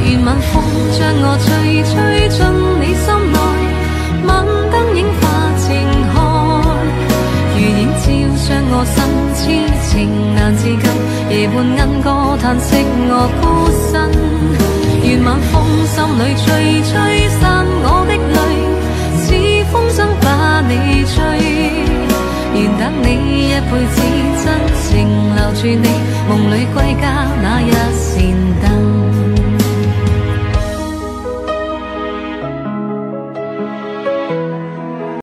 願晚風將我吹進你心內，晚燈映化情海，如影照將我心痴情難自禁，夜半鶯歌嘆息我孤身。願晚風心裏吹散我的淚，似風箏把你吹。願等你一輩子真情留住你，夢裏歸家那一扇燈。